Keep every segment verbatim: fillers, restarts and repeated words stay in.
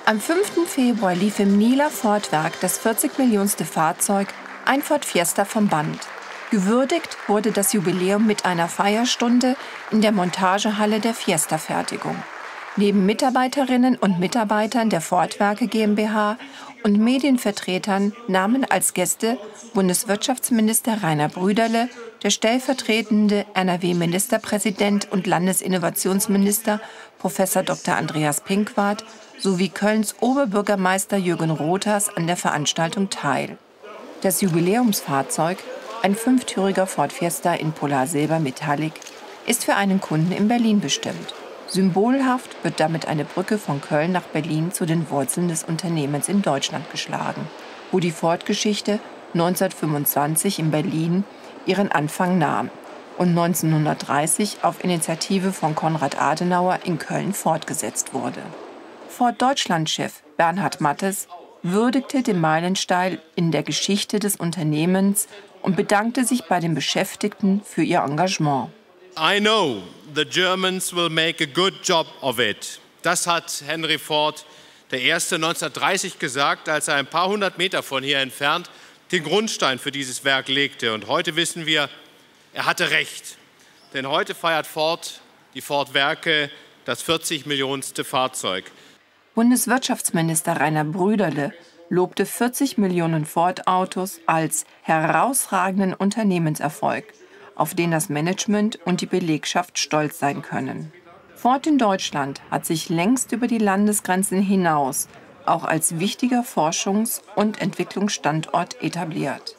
Am fünften Februar lief im Nieler Ford-Werk das vierzig Millionste Fahrzeug, ein Ford Fiesta, vom Band. Gewürdigt wurde das Jubiläum mit einer Feierstunde in der Montagehalle der Fiesta-Fertigung. Neben Mitarbeiterinnen und Mitarbeitern der Ford-Werke GmbH und Medienvertretern nahmen als Gäste Bundeswirtschaftsminister Rainer Brüderle, der stellvertretende N R W-Ministerpräsident und Landesinnovationsminister Professor Doktor Andreas Pinkwart sowie Kölns Oberbürgermeister Jürgen Rothers an der Veranstaltung teil. Das Jubiläumsfahrzeug, ein fünftüriger Ford Fiesta in Polarsilber Metallic, ist für einen Kunden in Berlin bestimmt. Symbolhaft wird damit eine Brücke von Köln nach Berlin zu den Wurzeln des Unternehmens in Deutschland geschlagen, wo die Ford-Geschichte neunzehnhundertfünfundzwanzig in Berlin ihren Anfang nahm und neunzehnhundertdreißig auf Initiative von Konrad Adenauer in Köln fortgesetzt wurde. Ford-Deutschland-Chef Bernhard Mattes würdigte den Meilenstein in der Geschichte des Unternehmens und bedankte sich bei den Beschäftigten für ihr Engagement. I know the Germans will make a good job of it. Das hat Henry Ford, der Erste, neunzehnhundertdreißig gesagt, als er ein paar hundert Meter von hier entfernt den Grundstein für dieses Werk legte. Und heute wissen wir, er hatte recht. Denn heute feiert Ford, die Ford-Werke, das vierzig Millionste Fahrzeug. Bundeswirtschaftsminister Rainer Brüderle lobte vierzig Millionen Ford-Autos als herausragenden Unternehmenserfolg, auf den das Management und die Belegschaft stolz sein können. Ford in Deutschland hat sich längst über die Landesgrenzen hinaus auch als wichtiger Forschungs- und Entwicklungsstandort etabliert.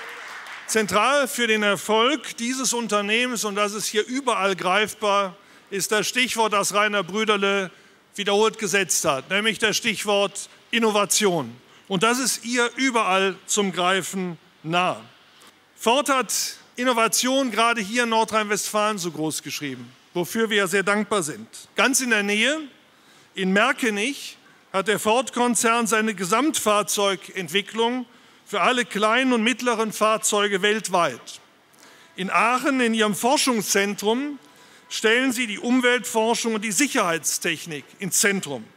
Zentral für den Erfolg dieses Unternehmens, und das ist hier überall greifbar, ist das Stichwort, das Rainer Brüderle wiederholt gesetzt hat, nämlich das Stichwort Innovation. Und das ist ihr überall zum Greifen nah. Ford hat Innovation gerade hier in Nordrhein-Westfalen so groß geschrieben, wofür wir sehr dankbar sind. Ganz in der Nähe, in Merkenich, hat der Ford-Konzern seine Gesamtfahrzeugentwicklung für alle kleinen und mittleren Fahrzeuge weltweit. In Aachen, in ihrem Forschungszentrum, stellen sie die Umweltforschung und die Sicherheitstechnik ins Zentrum.